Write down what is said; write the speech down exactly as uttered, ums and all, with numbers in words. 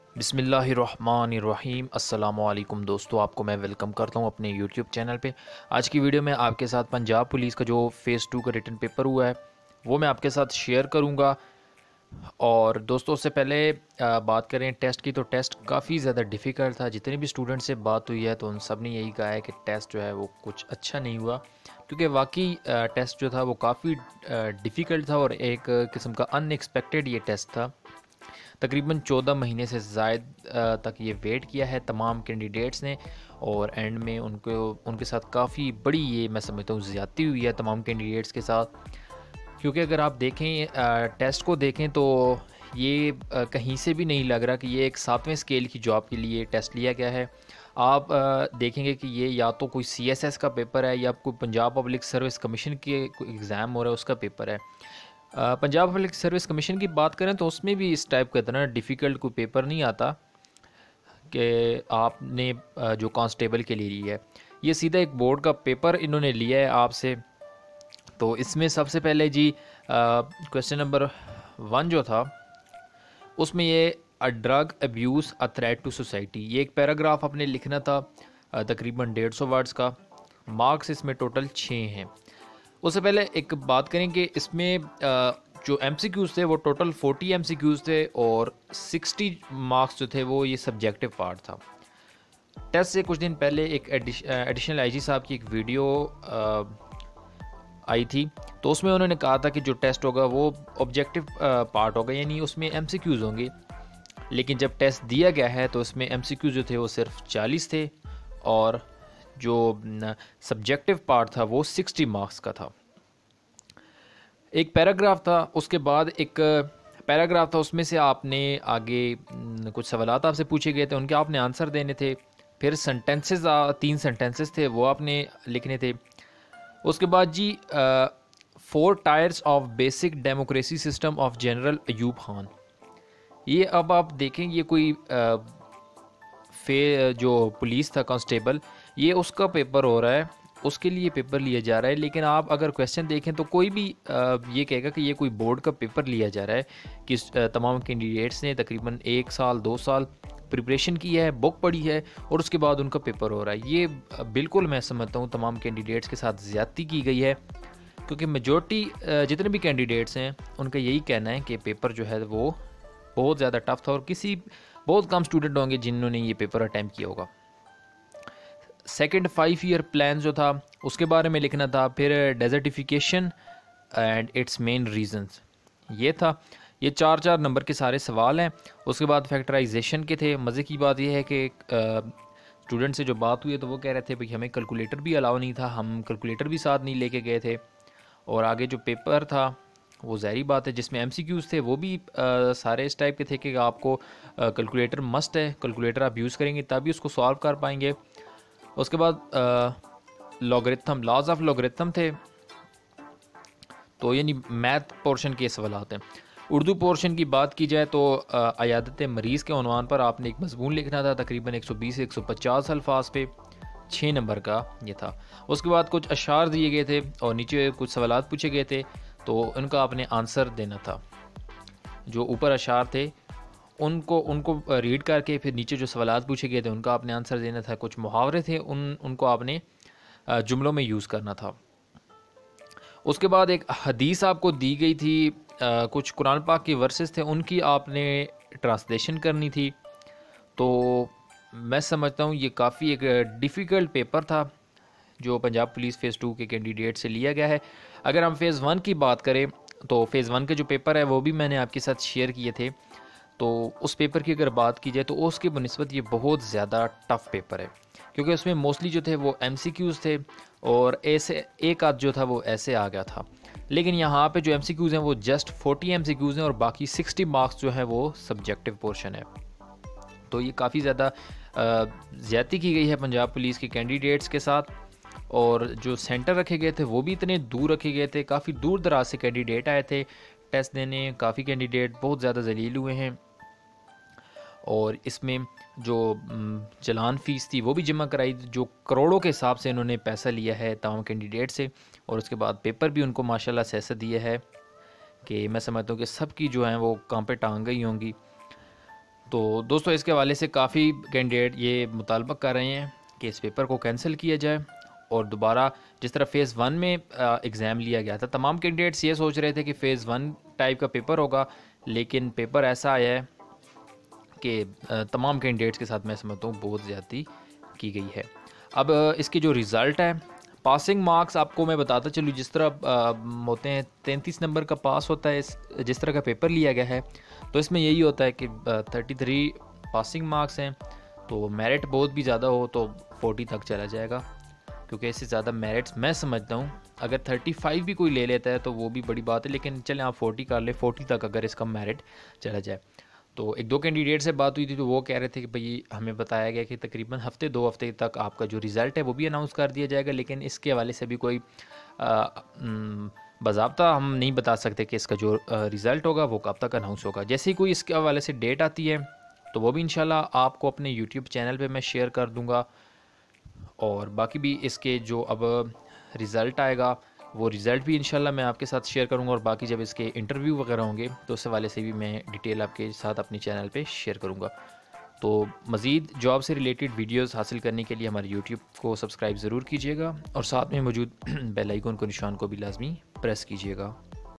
बिस्मिल्लाहिर्रहमानिर्रहीम अस्सलामुअलैकुम दोस्तों, आपको मैं वेलकम करता हूं अपने यूट्यूब चैनल पे। आज की वीडियो में आपके साथ पंजाब पुलिस का जो फ़ेज़ टू का रिटन पेपर हुआ है वो मैं आपके साथ शेयर करूंगा। और दोस्तों, उससे पहले आ, बात करें टेस्ट की, तो टेस्ट काफ़ी ज़्यादा डिफ़िकल्ट था। जितने भी स्टूडेंट से बात हुई है तो उन सब ने यही कहा है कि टेस्ट जो है वो कुछ अच्छा नहीं हुआ, क्योंकि वाकई टेस्ट जो था वो काफ़ी डिफ़िकल्ट था और एक किस्म का अनएक्सपेक्टेड ये टेस्ट था। तकरीबन चौदह महीने से ज़ायद तक ये वेट किया है तमाम कैंडिडेट्स ने, और एंड में उनको उनके साथ काफ़ी बड़ी, ये मैं समझता हूँ, ज़्यादती हुई है तमाम कैंडिडेट्स के साथ। क्योंकि अगर आप देखें टेस्ट को देखें तो ये अ, कहीं से भी नहीं लग रहा कि ये एक सातवें स्केल की जॉब के लिए टेस्ट लिया गया है। आप अ, देखेंगे कि ये या तो कोई सी एस एस का पेपर है या कोई पंजाब पब्लिक सर्विस कमीशन के कोई एग्ज़ाम हो रहा है उसका पेपर है। Uh, Punjab public service commission की बात करें तो उसमें भी इस टाइप का इतना डिफ़िकल्ट कोई पेपर नहीं आता कि आपने अ, जो कांस्टेबल के लिए लिया है। ये सीधा एक बोर्ड का पेपर इन्होंने लिया है आपसे। तो इसमें सबसे पहले जी क्वेश्चन नंबर वन जो था उसमें ये uh drug abuse uh threat to society, ये एक पैराग्राफ आपने लिखना था अ, तकरीबन डेढ़ सौ वर्ड्स का। मार्क्स इसमें टोटल छः हैं। उससे पहले एक बात करें कि इसमें अ, जो एम सी क्यूज़ थे वो total forty M C Qs थे और सिक्सटी मार्क्स जो थे वो ये सब्जेक्टिव पार्ट था। टेस्ट से कुछ दिन पहले एक एडिशनल आई जी साहब की एक वीडियो आई थी, तो उसमें उन्होंने कहा था कि जो टेस्ट होगा वो ऑब्जेक्टिव पार्ट होगा, यानी उसमें एम सी क्यूज़ होंगे। लेकिन जब टेस्ट दिया गया है तो इसमें एम सी क्यूज़ जो थे वो सिर्फ चालीस थे और जो सब्जेक्टिव पार्ट था वो सिक्सटी मार्क्स का था। एक पैराग्राफ था, उसके बाद एक पैराग्राफ था, उसमें से आपने आगे न, कुछ सवालात आपसे पूछे गए थे, उनके आपने आंसर देने थे। फिर सेंटेंसेस, तीन सेंटेंसेस थे वो आपने लिखने थे। उसके बाद जी four tires of basic democracy system of general Ayub Khan, ये अब आप देखें ये कोई आ, फे जो पुलिस था कांस्टेबल, ये उसका पेपर हो रहा है, उसके लिए पेपर लिया जा रहा है। लेकिन आप अगर क्वेश्चन देखें तो कोई भी आ, ये कहेगा कि ये कोई बोर्ड का पेपर लिया जा रहा है कि आ, तमाम कैंडिडेट्स ने तकरीबन एक साल दो साल प्रिपरेशन की है, बुक पढ़ी है और उसके बाद उनका पेपर हो रहा है। ये बिल्कुल मैं समझता हूँ तमाम कैंडिडेट्स के साथ ज़्यादती की गई है, क्योंकि मेजॉरिटी जितने भी कैंडिडेट्स हैं उनका यही कहना है कि पेपर जो है वो बहुत ज़्यादा टफ था और किसी बहुत कम स्टूडेंट होंगे जिन्होंने ये पेपर अटैम्प्ट किया होगा। सेकंड फाइव ईयर प्लान जो था उसके बारे में लिखना था। फिर desertification and its main reasons, ये था। ये चार चार नंबर के सारे सवाल हैं। उसके बाद फैक्टराइजेशन के थे। मज़े की बात यह है कि स्टूडेंट से जो बात हुई है तो वो कह रहे थे भाई हमें कैलकुलेटर भी अलाउ नहीं था, हम कैलकुलेटर भी साथ नहीं लेके गए थे। और आगे जो पेपर था वो ज़ाहिरी बात है जिसमें एम सी क्यूज़ थे वो भी आ, सारे इस टाइप के थे कि आपको कैलकुलेटर मस्ट है, कैलकुलेटर आप यूज़ करेंगे तभी उसको सॉल्व कर पाएंगे। उसके बाद लॉगरिथम, लॉज ऑफ लॉगरिथम थे, तो यानी मैथ पोर्शन के सवाल आते हैं। उर्दू पोर्शन की बात की जाए तो अयादत मरीज़ के उन्वान पर आपने एक मजमून लिखना था, तकरीबन एक सौ बीस से एक सौ पचास अल्फाज पे, छः नंबर का ये था। उसके बाद कुछ अशार दिए गए थे और नीचे कुछ सवालात पूछे गए थे, तो उनका आपने आंसर देना था। जो ऊपर अशार थे उनको उनको रीड करके फिर नीचे जो सवालात पूछे गए थे उनका आपने आंसर देना था। कुछ मुहावरे थे उन उनको आपने जुमलों में यूज़ करना था। उसके बाद एक हदीस आपको दी गई थी, आ, कुछ कुरान पाक के वर्सेस थे, उनकी आपने ट्रांसलेशन करनी थी। तो मैं समझता हूँ ये काफ़ी एक डिफ़िकल्ट पेपर था जो पंजाब पुलिस फ़ेज़ टू के कैंडिडेट से लिया गया है। अगर हम फ़ेज़ वन की बात करें तो फ़ेज़ वन के जो पेपर है वो भी मैंने आपके साथ शेयर किए थे। तो उस पेपर की अगर बात की जाए तो उसके बनिस्बत ये बहुत ज़्यादा टफ़ पेपर है, क्योंकि उसमें मोस्टली जो थे वो एम सी क्यूज़ थे और ऐसे एक आध जो था वो ऐसे आ गया था। लेकिन यहाँ पे जो एम सी क्यूज़ हैं वो just forty M C Qs हैं और बाकी सिक्सटी मार्क्स जो है वो सब्जेक्टिव पोर्शन है। तो ये काफ़ी ज़्यादा ज़्यादती की गई है पंजाब पुलिस के कैंडिडेट्स के साथ। और जो सेंटर रखे गए थे वो भी इतने दूर रखे गए थे, काफ़ी दूर दराज से कैंडिडेट आए थे टेस्ट देने। काफ़ी कैंडिडेट बहुत ज़्यादा जलील हुए हैं और इसमें जो चलान फ़ीस थी वो भी जमा कराई, जो करोड़ों के हिसाब से इन्होंने पैसा लिया है तमाम कैंडिडेट से। और उसके बाद पेपर भी उनको माशाल्लाह से ऐसा दिया है कि मैं समझता हूँ कि सबकी जो है वो काम पे टांग गई होंगी। तो दोस्तों इसके हवाले से काफ़ी कैंडिडेट ये मुतालबा कर रहे हैं कि इस पेपर को कैंसिल किया जाए और दोबारा जिस तरह फ़ेज़ वन में एग्ज़ाम लिया गया था, तमाम कैंडिडेट्स ये सोच रहे थे कि फ़ेज़ वन टाइप का पेपर होगा, लेकिन पेपर ऐसा आया है कि तमाम कैंडिडेट्स के साथ मैं समझता हूँ बहुत ज़्यादती की गई है। अब इसके जो रिज़ल्ट है, पासिंग मार्क्स आपको मैं बताता चलूँ, जिस तरह होते हैं तैंतीस नंबर का पास होता है, इस जिस तरह का पेपर लिया गया है तो इसमें यही होता है कि थर्टी थ्री पासिंग मार्क्स हैं, तो मेरिट बहुत भी ज़्यादा हो तो फोर्टी तक चला जाएगा, क्योंकि इससे ज़्यादा मेरिट्स मैं समझता हूँ अगर थर्टी फाइव भी कोई ले लेता है तो वो भी बड़ी बात है, लेकिन चलें आप फोर्टी कर ले, फोर्टी तक अगर इसका मेरिट चला जाए। तो एक दो कैंडिडेट से बात हुई थी तो वो कह रहे थे कि भाई हमें बताया गया कि तकरीबन हफ्ते दो हफ्ते तक आपका जो रिज़ल्ट है वो भी अनाउंस कर दिया जाएगा, लेकिन इसके हवाले से भी कोई बाज़ाब्ता हम नहीं बता सकते कि इसका जो रिज़ल्ट होगा वो कब तक अनाउंस होगा। जैसे ही कोई इसके हवाले से डेट आती है तो वो भी इंशाल्लाह आपको अपने यूट्यूब चैनल पे मैं शेयर कर दूँगा, और बाकी भी इसके जो अब रिज़ल्ट आएगा वो रिज़ल्ट भी इंशाल्लाह मैं आपके साथ शेयर करूंगा, और बाकी जब इसके इंटरव्यू वगैरह होंगे तो उस हवाले से भी मैं डिटेल आपके साथ अपने चैनल पे शेयर करूंगा। तो मज़ीद जॉब से रिलेटेड वीडियोस हासिल करने के लिए हमारे यूट्यूब को सब्सक्राइब ज़रूर कीजिएगा और साथ में मौजूद बेल आइकन को निशान को भी लाजमी प्रेस कीजिएगा।